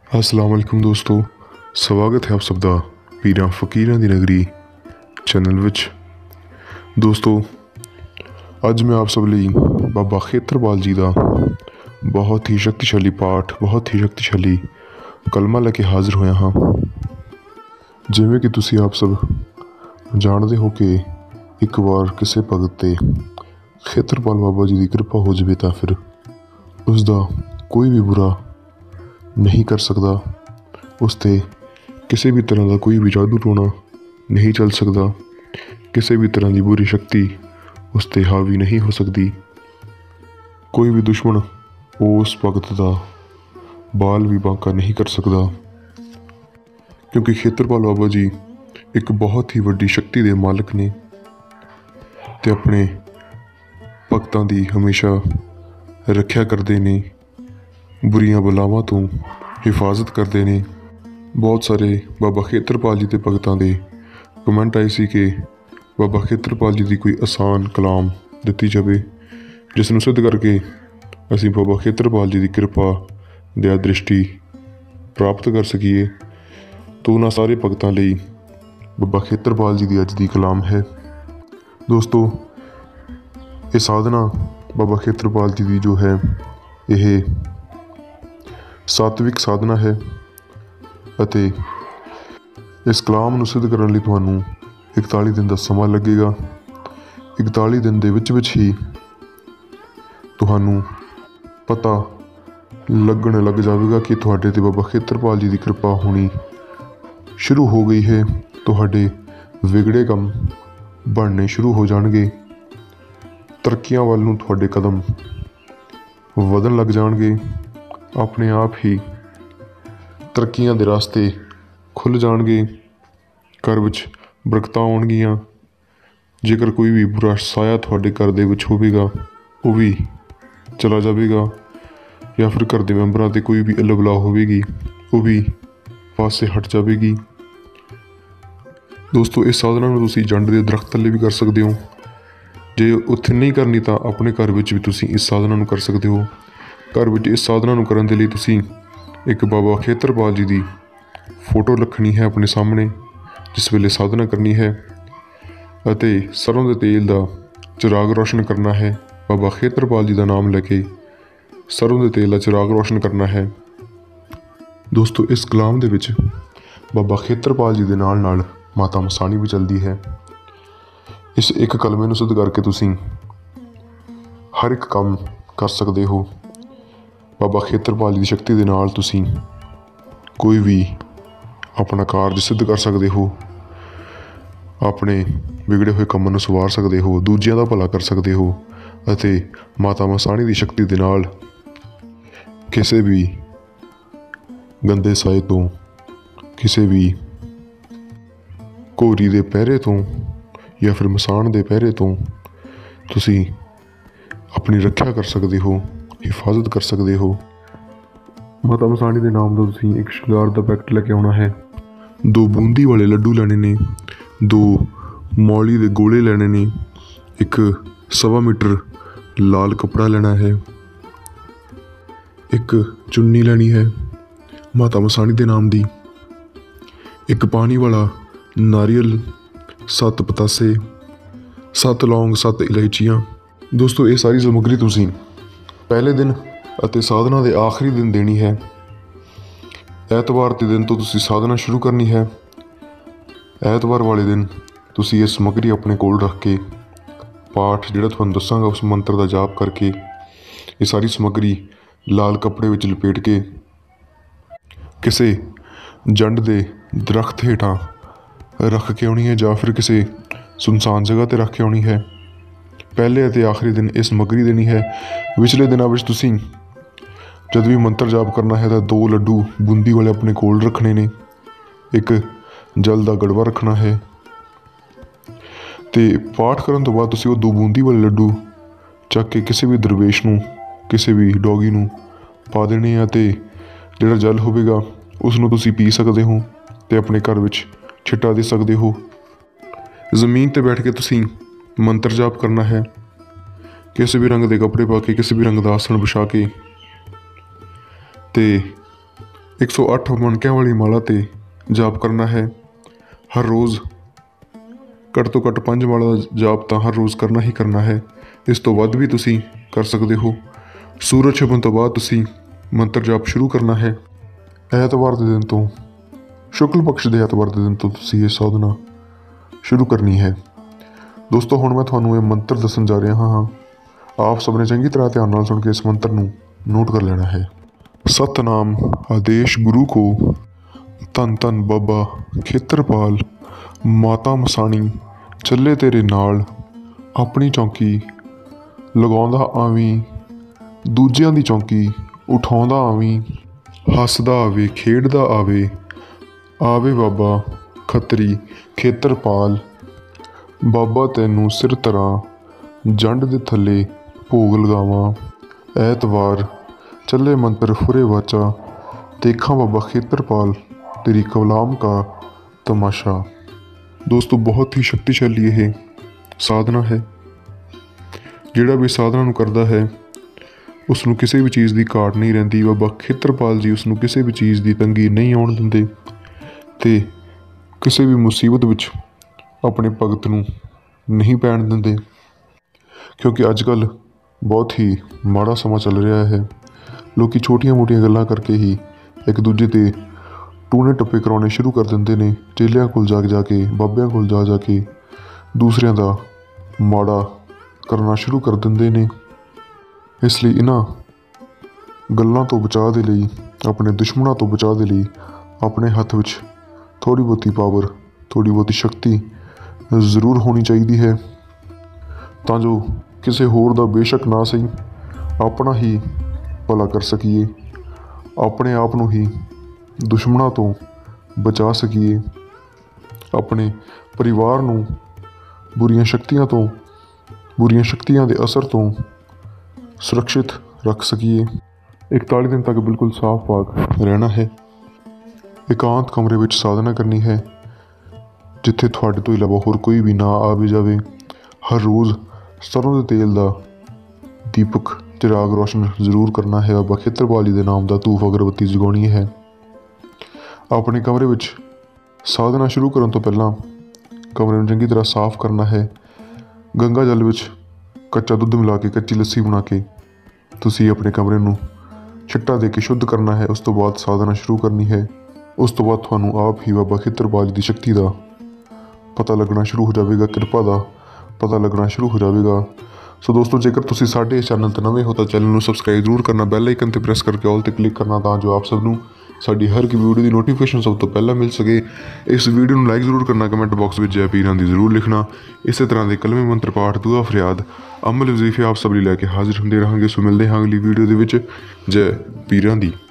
अस्सलाम वालेकुम दोस्तों, स्वागत है आप सब ਦਾ ਪੀਰਾਂ ਫਕੀਰਾਂ ਦੀ ਨਗਰੀ ਚੈਨਲ ਵਿੱਚ। ਦੋਸਤੋ, ਅੱਜ ਮੈਂ ਆਪ ਸਭ ਲਈ ਬਾਬਾ ਖੇਤਰਪਾਲ ਜੀ ਦਾ ਬਹੁਤ ਹੀ ਸ਼ਕਤੀਸ਼ਾਲੀ ਪਾਠ, ਬਹੁਤ ਹੀ ਸ਼ਕਤੀਸ਼ਾਲੀ ਕਲਮਾ ਲੈ ਕੇ ਹਾਜ਼ਰ ਹੋਇਆ ਹਾਂ। ਜਿਵੇਂ ਕਿ ਤੁਸੀਂ ਆਪ ਸਭ ਜਾਣਦੇ ਹੋ ਕਿ ਇੱਕ ਵਾਰ ਕਿਸੇ ਭਗਤ 'ਤੇ ਖੇਤਰਪਾਲ ਬਾਬਾ ਜੀ ਦੀ ਕਿਰਪਾ ਹੋ ਜਾਵੇ ਤਾਂ ਫਿਰ ਉਸ ਦਾ ਕੋਈ ਵੀ ਬੁਰਾ नहीं कर सकता। उस ते किसी भी तरह का कोई भी जादू टोना नहीं चल सकता। किसी भी तरह की बुरी शक्ति उस ते हावी नहीं हो सकती। कोई भी दुश्मन उस भगत का बाल भी बांका नहीं कर सकता, क्योंकि खेतरपाल बाबा जी एक बहुत ही वड्डी शक्ति के मालिक ने ते अपने भगतों की हमेशा रखिया करते ने, बुरियां बलावां तो हिफाजत करते हैं। बहुत सारे बाबा खेतरपाल जी के भगतों के कमेंट आए सी कि बाबा खेतरपाल जी की कोई आसान कलाम दी जाए जिसनों सिद्ध करके असी बाबा खेतरपाल जी की कृपा दया दृष्टि प्राप्त कर सकीए। तो उन्होंने सारे भगतों लिए बाबा खेतरपाल जी की अज की कलाम है। दोस्तों, ये साधना बाबा खेतरपाल जी की जो है यह सात्विक साधना है ਅਤੇ इस कलाम ਨੂੰ सिद्ध करने ਲਈ ਤੁਹਾਨੂੰ 41 दिन का ਸਮਾਂ लगेगा। 41 दिन ਦੇ ਵਿੱਚ ਹੀ ਤੁਹਾਨੂੰ ਪਤਾ ਲੱਗਣ ਲੱਗ ਜਾਵੇਗਾ ਕਿ ਤੁਹਾਡੇ ਤੇ ਬਾਬਾ ਖੇਤਰਪਾਲ ਜੀ ਦੀ ਕਿਰਪਾ ਹੋਣੀ ਸ਼ੁਰੂ ਹੋ ਗਈ ਹੈ। ਤੁਹਾਡੇ ਵਿਗੜੇ ਕੰਮ ਬਣਨੇ ਸ਼ੁਰੂ ਹੋ ਜਾਣਗੇ। ਤਰੱਕੀਆਂ ਵੱਲ ਨੂੰ ਤੁਹਾਡੇ ਕਦਮ ਵਧਣ ਲੱਗ ਜਾਣਗੇ। ਆਪਣੇ ਆਪ ਹੀ ਤਰੱਕੀਆਂ ਦੇ ਰਾਸਤੇ ਖੁੱਲ੍ਹ ਜਾਣਗੇ। ਘਰ ਵਿੱਚ ਬਰਕਤਾਂ ਆਉਣਗੀਆਂ। ਜੇਕਰ ਕੋਈ ਵੀ ਬੁਰਾ ਸਾਇਆ ਤੁਹਾਡੇ ਘਰ ਦੇ ਵਿੱਚ ਹੋਵੇਗਾ ਉਹ ਵੀ ਚਲਾ ਜਾਵੇਗਾ, ਜਾਂ ਫਿਰ ਘਰ ਦੇ ਮੈਂਬਰਾਂ 'ਤੇ ਕੋਈ ਵੀ ਇਲ ਬਲਾ ਹੋਵੇਗੀ ਉਹ ਵੀ ਪਾਸੇ ਹਟ ਜਾਵੇਗੀ। ਦੋਸਤੋ, ਇਸ ਸਾਧਨਾ ਨੂੰ ਤੁਸੀਂ ਜੰਡ ਦੇ ਦਰਖਤ ਥੱਲੇ ਵੀ ਕਰ ਸਕਦੇ ਹੋ। ਜੇ ਉੱਥੇ ਨਹੀਂ ਕਰਨੀ ਤਾਂ ਆਪਣੇ ਘਰ ਵਿੱਚ ਵੀ ਤੁਸੀਂ ਇਸ ਸਾਧਨਾ ਨੂੰ ਕਰ ਸਕਦੇ ਹੋ। घर में इस साधना को करने के लिए तुसी एक बाबा खेतरपाल जी की फोटो रखनी है अपने सामने जिस वेले साधना करनी है, अते सरों के तेल का चिराग रोशन करना है। बाबा खेतरपाल जी का नाम लैके सरों के तेल का चिराग रोशन करना है। दोस्तों, इस कलाम दे विच बाबा खेतरपाल जी के नाल नाल माता मसाणी भी चलती है। इस एक कलमे नूं सिद्ध करके तुसी हर एक काम कर सकते हो। बाबा खेतरपाल जी की शक्ति के नाल तुसी कोई भी अपना कार्य सिद्ध कर सकते हो, अपने बिगड़े हुए कामों नूं सवार सकते हो, दूजियां दा भला कर सकते हो, अते माता मसाणी की शक्ति के नाल किसी भी गंदे साए तो, किसी भी घोरी के पहरे तो या फिर मसान के पहरे तो तुसी अपनी रक्षा कर सकते हो, हिफाजत कर सकते हो। माता मसाणी के नाम का तुसी एक शृंगार का पैकेट लेके आना है। 2 बूंदी वाले लड्डू लेने ने, 2 मौली के गोले लेने ने, एक 1.25 मीटर लाल कपड़ा लेना है, एक चुन्नी लेनी है माता मसाणी के नाम की, एक पानी वाला नारियल, 7 पतासे, 7 लौंग, 7 इलायचियाँ। दोस्तों, ये सारी सामग्री तुसी पहले दिन ਅਤੇ साधना के आखिरी दिन देनी है। ਐਤਵਾਰ के दिन तो तुसी साधना शुरू करनी है। ਐਤਵਾਰ वाले दिन तुसी ये समग्री अपने कोल रख के पाठ ਜਿਹੜਾ ਤੁਹਾਨੂੰ ਦੱਸਾਂਗਾ उस मंत्र का जाप करके ये सारी समग्री लाल कपड़े ਵਿੱਚ लपेट के किसी जंड के दरख्त हेठां रख के आनी है, ਜਾਂ फिर किसी सुनसान जगह पर रख के आनी है। पहले ਅਤੇ आखिरी दिन ये समग्री देनी है। पिछले दिनों में तुसी जब भी मंत्र जाप करना है तो 2 लड्डू बूंदी वाले अपने कोल रखने ने, एक जल का गड़वा रखना है। तो पाठ करने तो बाद तुसी वो 2 बूंदी वाले लड्डू चक के किसी भी दरवेश नूं, किसी भी डॉगी नूं पा देने आ। तो जिहड़ा जल होवेगा उसनूं तुसी पी सकते हो तो अपने घर में छिट्टा दे सकते हो। जमीन पर बैठ के तुसी मंत्र जाप करना है। किसी भी रंग के कपड़े पा के, किसी भी रंग का आसन बिछा के ते 108 ਮਣਕਿਆਂ ਵਾਲੀ ਮਾਲਾ ਤੇ ਜਾਪ ਕਰਨਾ ਹੈ। ਹਰ ਰੋਜ਼ ਘੱਟ ਤੋਂ ਘੱਟ 5 ਮਾਲਾ ਦਾ ਜਾਪ ਤਾਂ ਹਰ ਰੋਜ਼ ਕਰਨਾ ਹੀ ਕਰਨਾ ਹੈ। ਇਸ ਤੋਂ ਵੱਧ ਵੀ ਤੁਸੀਂ ਕਰ ਸਕਦੇ ਹੋ। ਸੂਰਜ ਛਿਪਣ ਤੋਂ ਬਾਅਦ ਤੁਸੀਂ ਮੰਤਰ ਜਾਪ ਸ਼ੁਰੂ ਕਰਨਾ ਹੈ। ਐਤਵਾਰ ਦੇ ਦਿਨ ਤੋਂ, ਸ਼ੁਕਲ ਪਕਸ਼ ਦੇ ਐਤਵਾਰ ਦੇ ਦਿਨ ਤੋਂ ਤੁਸੀਂ ਇਹ ਸਾਧਨਾ ਸ਼ੁਰੂ ਕਰਨੀ ਹੈ। ਦੋਸਤੋ, ਹੁਣ ਮੈਂ ਤੁਹਾਨੂੰ ਇਹ ਮੰਤਰ ਦੱਸਣ ਜਾ ਰਿਹਾ ਹਾਂ। ਆਪ ਸਭ ਨੇ ਚੰਗੀ ਤਰ੍ਹਾਂ ਧਿਆਨ ਨਾਲ ਸੁਣ ਕੇ ਇਸ ਮੰਤਰ ਨੂੰ ਨੋਟ ਕਰ ਲੈਣਾ ਹੈ। ਸਤਨਾਮ ਆਦੇਸ਼ ਗੁਰੂ ਕੋ, ਧੰਨ ਧੰਨ ਬਾਬਾ ਖੇਤਰਪਾਲ, ਮਾਤਾ ਮਸਾਣੀ ਚੱਲੇ ਤੇਰੇ ਨਾਲ, ਆਪਣੀ ਚੌਂਕੀ ਲਗਾਉਂਦਾ ਆਵੀਂ, ਦੂਜਿਆਂ ਦੀ ਚੌਂਕੀ ਉਠਾਉਂਦਾ ਆਵੀਂ, ਹੱਸਦਾ ਆਵੇ ਖੇਡਦਾ ਆਵੇ, ਆਵੇ ਬਾਬਾ ਖੱਤਰੀ ਖੇਤਰਪਾਲ, ਬਾਬਾ ਤੈਨੂੰ ਸਿਰ ਤਰ੍ਹਾਂ ਜੰਡ ਦੇ ਥੱਲੇ ਭੋਗ ਲਗਾਵਾਂ, ਐਤਵਾਰ ਚੱਲੇ ਮੰਤਰ ਫੁਰੇ ਵਾਚਾ, ਦੇਖਾਂ ਬਾਬਾ ਖੇਤਰਪਾਲ ਤੇਰੀ ਕਲਾਮ ਕਾ ਤਮਾਸ਼ਾ। ਦੋਸਤੋ, ਬਹੁਤ ਹੀ ਸ਼ਕਤੀਸ਼ਾਲੀ ਇਹ ਸਾਧਨਾ ਹੈ। ਜਿਹੜਾ ਵੀ ਸਾਧਨਾ ਨੂੰ ਕਰਦਾ ਹੈ ਉਸ ਨੂੰ ਕਿਸੇ ਵੀ ਚੀਜ਼ ਦੀ ਘਾਟ ਨਹੀਂ ਰਹਿੰਦੀ। ਬਾਬਾ ਖੇਤਰਪਾਲ ਜੀ ਉਸ ਨੂੰ ਕਿਸੇ ਵੀ ਚੀਜ਼ ਦੀ ਤੰਗੀ ਨਹੀਂ ਆਉਣ ਦਿੰਦੇ ਅਤੇ ਕਿਸੇ ਵੀ ਮੁਸੀਬਤ ਵਿੱਚ ਆਪਣੇ ਭਗਤ ਨੂੰ ਨਹੀਂ ਪੈਣ ਦਿੰਦੇ। ਕਿਉਂਕਿ ਅੱਜ ਕੱਲ੍ਹ ਬਹੁਤ ਹੀ ਮਾੜਾ ਸਮਾਂ ਚੱਲ ਰਿਹਾ ਹੈ। ਲੋਕ ਛੋਟੀਆਂ ਮੋਟੀਆਂ ਗੱਲਾਂ ਕਰਕੇ ਹੀ ਇੱਕ ਦੂਜੇ 'ਤੇ ਟੂਣੇ ਟੱਪੇ ਕਰਾਉਣੇ ਸ਼ੁਰੂ ਕਰ ਦਿੰਦੇ ਨੇ। ਚੇਲਿਆਂ ਕੋਲ ਜਾ ਕੇ, ਬਾਬਿਆਂ ਕੋਲ ਜਾ ਕੇ ਦੂਸਰਿਆਂ ਦਾ ਮਾੜਾ ਕਰਨਾ ਸ਼ੁਰੂ ਕਰ ਦਿੰਦੇ ਨੇ। ਇਸ ਲਈ ਇਹਨਾਂ ਗੱਲਾਂ ਤੋਂ ਬਚਾਅ ਦੇ ਲਈ, ਆਪਣੇ ਦੁਸ਼ਮਣਾਂ ਤੋਂ ਬਚਾਅ ਦੇ ਲਈ ਆਪਣੇ ਹੱਥ ਵਿੱਚ ਥੋੜ੍ਹੀ ਬਹੁਤੀ ਪਾਵਰ, ਥੋੜ੍ਹੀ ਬਹੁਤੀ ਸ਼ਕਤੀ ਜ਼ਰੂਰ ਹੋਣੀ ਚਾਹੀਦੀ ਹੈ, ਤਾਂ ਜੋ ਕਿਸੇ ਹੋਰ ਦਾ ਬੇਸ਼ੱਕ ਨਾ ਸਹੀ ਆਪਣਾ ਹੀ ਭਲਾ ਕਰ ਸਕੀਏ, ਆਪਣੇ ਆਪ ਨੂੰ ਹੀ ਦੁਸ਼ਮਣਾਂ ਤੋਂ ਬਚਾ ਸਕੀਏ, ਆਪਣੇ ਪਰਿਵਾਰ ਨੂੰ ਬੁਰੀਆਂ ਸ਼ਕਤੀਆਂ ਦੇ ਅਸਰ ਤੋਂ ਸੁਰੱਖਿਅਤ ਰੱਖ ਸਕੀਏ। 41 ਦਿਨ ਤੱਕ ਬਿਲਕੁਲ ਸਾਫ਼ ਪਾਕ ਰਹਿਣਾ ਹੈ। ਇਕਾਂਤ ਕਮਰੇ ਵਿੱਚ ਸਾਧਨਾ ਕਰਨੀ ਹੈ, ਜਿੱਥੇ ਤੁਹਾਡੇ ਤੋਂ ਇਲਾਵਾ ਹੋਰ ਕੋਈ ਵੀ ਨਾ ਆਵੇ ਜਾਵੇ। ਹਰ ਰੋਜ਼ ਸਰੋਂ ਦੇ ਤੇਲ ਦਾ ਦੀਪਕ ਚਿਰਾਗ ਰੋਸ਼ਨ ਜ਼ਰੂਰ ਕਰਨਾ ਹੈ। ਬਾਬਾ ਖੇਤਰਪਾਲ ਜੀ ਦੇ ਨਾਮ ਦਾ ਧੂਫ ਅਗਰਬੱਤੀ ਜਗਾਉਣੀ ਹੈ। ਆਪਣੇ ਕਮਰੇ ਵਿੱਚ ਸਾਧਨਾ ਸ਼ੁਰੂ ਕਰਨ ਤੋਂ ਪਹਿਲਾਂ ਕਮਰੇ ਨੂੰ ਚੰਗੀ ਤਰ੍ਹਾਂ ਸਾਫ਼ ਕਰਨਾ ਹੈ। ਗੰਗਾ ਜਲ ਵਿੱਚ ਕੱਚਾ ਦੁੱਧ ਮਿਲਾ ਕੇ, ਕੱਚੀ ਲੱਸੀ ਬਣਾ ਕੇ ਤੁਸੀਂ ਆਪਣੇ ਕਮਰੇ ਨੂੰ ਛਿੱਟਾ ਦੇ ਕੇ ਸ਼ੁੱਧ ਕਰਨਾ ਹੈ। ਉਸ ਤੋਂ ਬਾਅਦ ਸਾਧਨਾ ਸ਼ੁਰੂ ਕਰਨੀ ਹੈ। ਉਸ ਤੋਂ ਬਾਅਦ ਤੁਹਾਨੂੰ ਆਪ ਹੀ ਬਾਬਾ ਖੇਤਰਪਾਲ ਜੀ ਦੀ ਸ਼ਕਤੀ ਦਾ ਪਤਾ ਲੱਗਣਾ ਸ਼ੁਰੂ ਹੋ ਜਾਵੇਗਾ, ਕਿਰਪਾ ਦਾ ਪਤਾ ਲੱਗਣਾ ਸ਼ੁਰੂ ਹੋ ਜਾਵੇਗਾ। ਸੋ ਦੋਸਤੋ, ਜੇਕਰ ਤੁਸੀਂ ਸਾਡੇ ਇਸ ਚੈਨਲ 'ਤੇ ਨਵੇਂ ਹੋ ਤਾਂ ਚੈਨਲ ਨੂੰ ਸਬਸਕ੍ਰਾਈਬ ਜ਼ਰੂਰ ਕਰਨਾ, ਬੈਲ ਆਈਕਨ 'ਤੇ ਪ੍ਰੈਸ ਕਰਕੇ ਆਲ 'ਤੇ ਕਲਿੱਕ ਕਰਨਾ, ਤਾਂ ਜੋ ਆਪ ਸਭ ਨੂੰ ਸਾਡੀ ਹਰ ਇੱਕ ਵੀਡੀਓ ਦੀ ਨੋਟੀਫਿਕੇਸ਼ਨ ਸਭ ਤੋਂ ਪਹਿਲਾਂ ਮਿਲ ਸਕੇ। ਇਸ ਵੀਡੀਓ ਨੂੰ ਲਾਈਕ ਜ਼ਰੂਰ ਕਰਨਾ, ਕਮੈਂਟ ਬਾਕਸ ਵਿੱਚ ਜੈ ਪੀਰਾਂ ਦੀ ਜ਼ਰੂਰ ਲਿਖਣਾ। ਇਸੇ ਤਰ੍ਹਾਂ ਦੇ ਕਲਮੇ ਮੰਤਰ ਪਾਠ, ਦੁਆ ਫਰਿਆਦ, ਅਮਲ ਵਜ਼ੀਫੇ ਆਪ ਸਭ ਲਈ ਲੈ ਕੇ ਹਾਜ਼ਰ ਹੁੰਦੇ ਰਹਾਂਗੇ। ਸੋ ਮਿਲਦੇ ਹਾਂ ਅਗਲੀ ਵੀਡੀਓ ਦੇ ਵਿੱਚ। ਜੈ ਪੀਰਾਂ ਦੀ।